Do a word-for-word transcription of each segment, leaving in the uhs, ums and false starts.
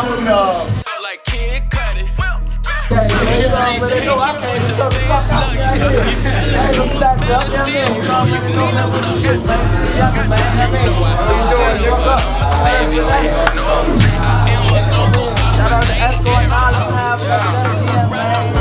with uh. Like Kid Cudi. Yeah, you know, they know I can't shut the fuck out down here. I ain't gonna stack up down there. You know what I mean? Don't know what shit, man. Yeah, man. I mean, what you doing? What's up? Shout out to Esco and all of them have that, man.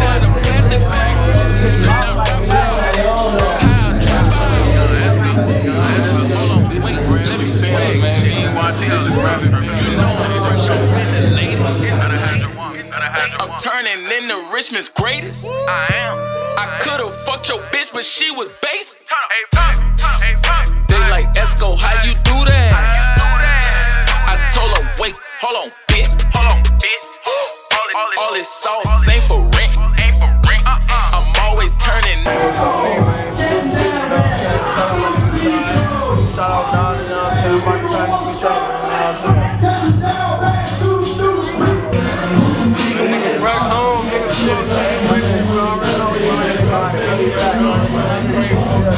I'm turning into Richmond's greatest. I am. I could've fucked your bitch, but she was basic. They like Esco, how you do that? I told her, wait, hold on, bitch. Hold on, bitch. All this sauce ain't for rent. I'm always turning. Shout out, dog, you know what I'm saying? I'm about to try to be trouble, you know what I'm saying? Back home, nigga, shit is changed. You already know you ain't back. You back home, man. You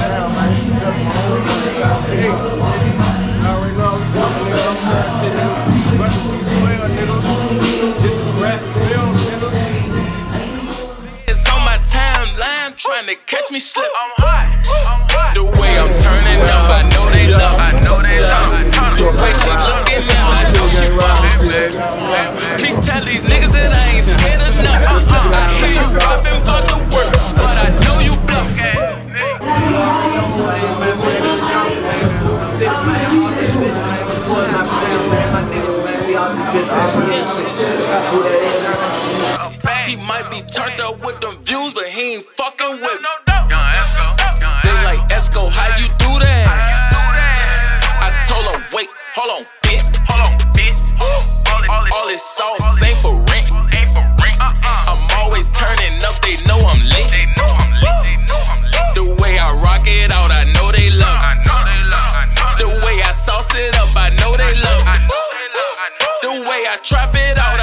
already know we coming, nigga. I'm trying to shit, nigga. Rest in peace, well, nigga. This is rap film, nigga. It's on my timeline, trying to catch me slip. I'm hot. The way I'm turning up, I know they love. I know they love. The way she looking at, I know she fuck. Please tell these niggas that I ain't scared enough. I hear you rapping about the work, but I know you bluff. He might be turned up with them views, but he ain't fucking with me. They like Esco, how you do that? I told him, wait, hold on, bitch. Hold on, bitch. All this sauce ain't for rent. I'm always turning up, they know I'm lit. The way I rock it out, I know they love. The way I sauce it up, I know they love. The way I trap it out,